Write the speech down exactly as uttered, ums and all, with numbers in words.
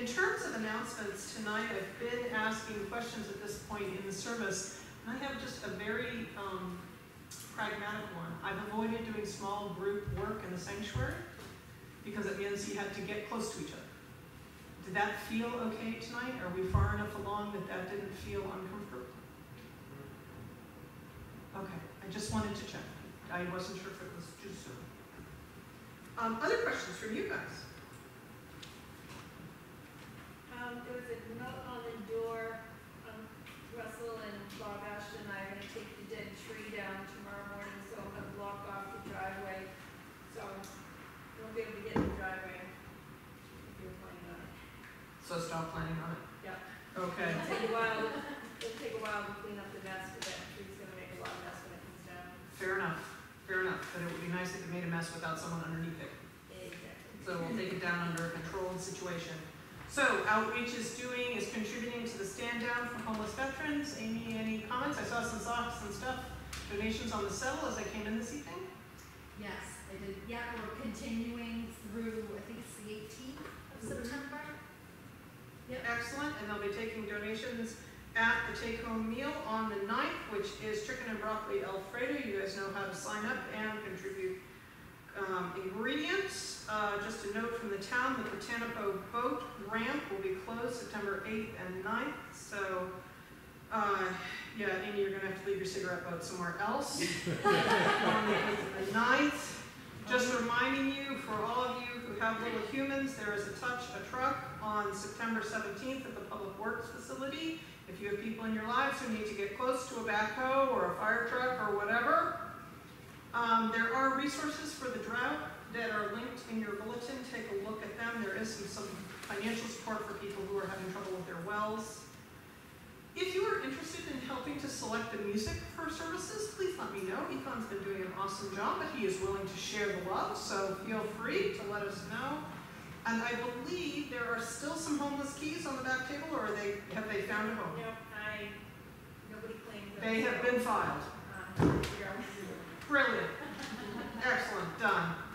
In terms of announcements tonight, I've been asking questions at this point in the service, and I have just a very um, pragmatic one. I've avoided doing small group work in the sanctuary because it means you had to get close to each other. Did that feel okay tonight? Are we far enough along that that didn't feel uncomfortable? Okay, I just wanted to check. I wasn't sure if it was too soon. Um, other questions from you guys? Um, there was a note on the door. Um, Russell and Bob Ashton and I are going to take the dead tree down tomorrow morning, so I'm going to block off the driveway. So you won't be able to get in the driveway if you're planning on it. So stop planning on it? Yeah. Okay. It'll take a while. It'll take a while to clean up the mess, because that tree's going to make a lot of mess when it comes down. Fair enough. Fair enough. But it would be nice if it made a mess without someone underneath it. Exactly. So we'll take it down under a controlled situation. So Outreach is doing, is contributing to the stand down for homeless veterans. Amy, any comments? I saw some socks and stuff, donations on the settle as I came in this evening. Yes, I did. Yeah, we're continuing through, I think it's the eighteenth of September. Yep. Excellent, and they'll be taking donations at the take-home meal on the ninth, which is chicken and broccoli Alfredo. You guys know how to sign up and contribute um, ingredients. Uh, just a note from the town, the Britannico boat ramp will be closed September eighth and ninth. So, uh, yeah, Amy, you're gonna have to leave your cigarette boat somewhere else on the eighth and the ninth. Just reminding you, for all of you who have little humans, there is a touch a truck on September seventeenth at the Public Works facility. If you have people in your lives who need to get close to a backhoe or a fire truck or whatever, um, there are resources for the drought that are linked in your bulletin. Take a look at them. There is some, some financial support for people who are having trouble with their wells. If you are interested in helping to select the music for services, please let me know. Econ's been doing an awesome job, but he is willing to share the love, so feel free to let us know. And I believe there are still some homeless keys on the back table, or are they, have they found a home? No, I, nobody claims that. They have been filed. Um, Brilliant. Excellent. Done.